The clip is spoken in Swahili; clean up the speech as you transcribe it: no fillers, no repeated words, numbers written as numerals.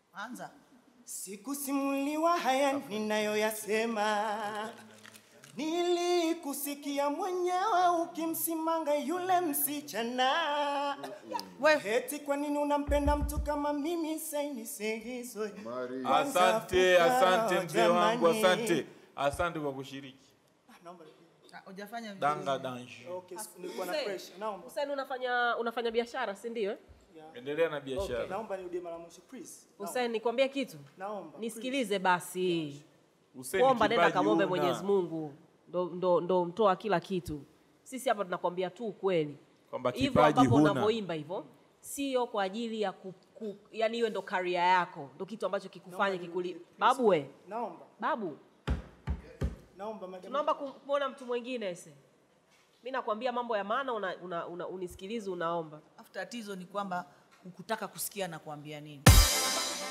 Anza. Sikusimuliwa haya ninayoyasema, nilikusikia mwenyewe ukimsimanga yule msichana. Eti kwa nini unampenda mtu kama mimi saini segizo? Asante mzee wangu, asante kwa kushiriki. Hujafanya Danga danji. Okay, nilikuwa na pressure. Naomba. Hussein unafanya biashara, si ndio? Endelea na biashara. Okay, naomba nirudie mara mwisho please. Hussein, nikwambie kitu? Naomba. Nisikilize basi. Hussein, kuomba nenda kamombe Mwenyezi Mungu. Ndo mtoa kila kitu. Sisi hapa tunakwambia tu ukweli. Kwamba hivyo kipaji ambapo huna. unavyoimba hivyo sio kwa ajili ya yani iwe ndo career yako. Ndo kitu ambacho kikufanye kikuli. Babu we. Naomba. Babu. Naomba madam. Tunaomba kumuona mtu mwingine ese. Mimi nakwambia mambo ya maana unisikilize unaomba. Tatizo ni kwamba ukutaka kusikia na kuambia nini.